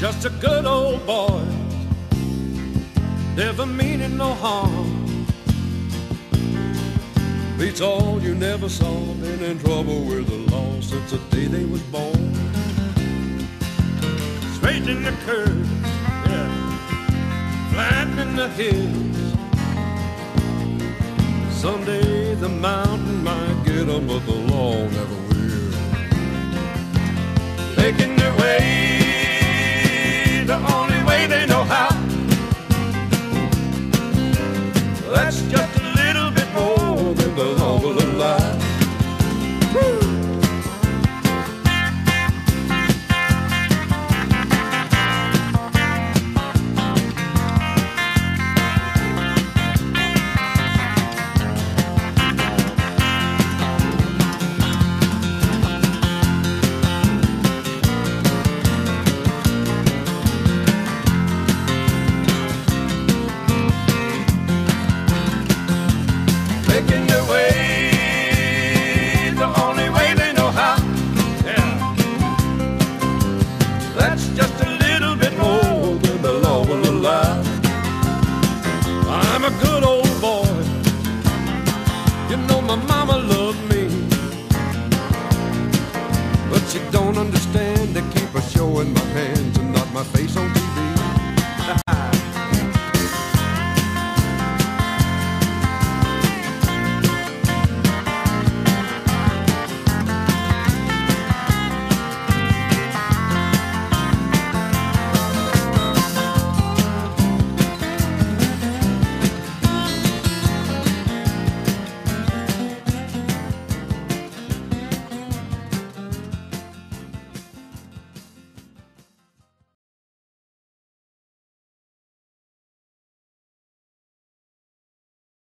just a good old boy, never meaning no harm. Beats all you never saw, been in trouble with the law since the day they was born. Straightening the curves, yeah, flattening the hills. Someday the mountain might get 'em, but the law never